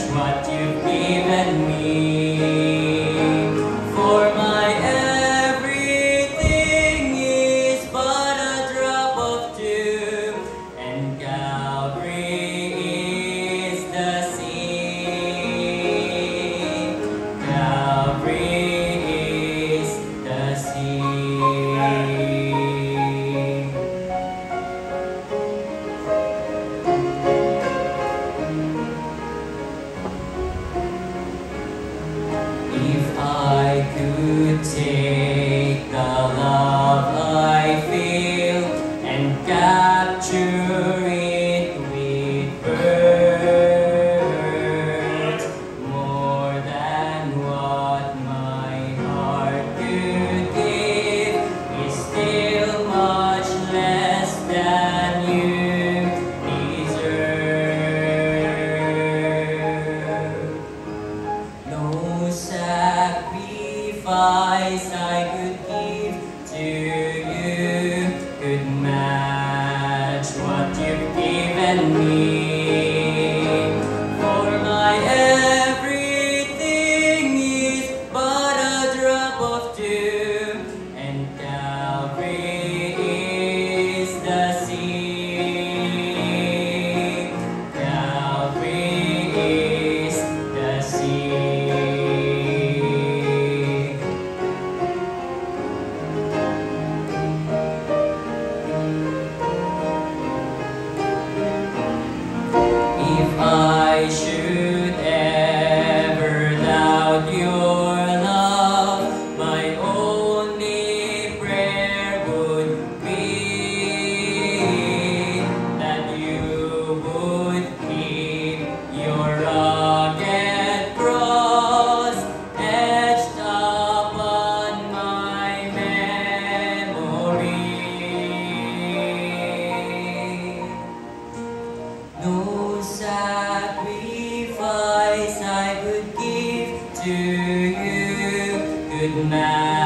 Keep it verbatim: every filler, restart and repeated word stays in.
what you've given me. For my everything is but a drop of dew, and Calvary is the sea. Calvary is the sea. If I could take the love I feel and capture it with words, more than what my heart could give is still much less than you deserve. No sacrifice I could give to you could match what you've given me. For my everything is but a drop of dew, and Calvary is the sea. Calvary is the sea. If I should ever doubt your love, my only prayer would be that you would keep your rugged cross etched upon my memory. No sacrifice I would give to you could match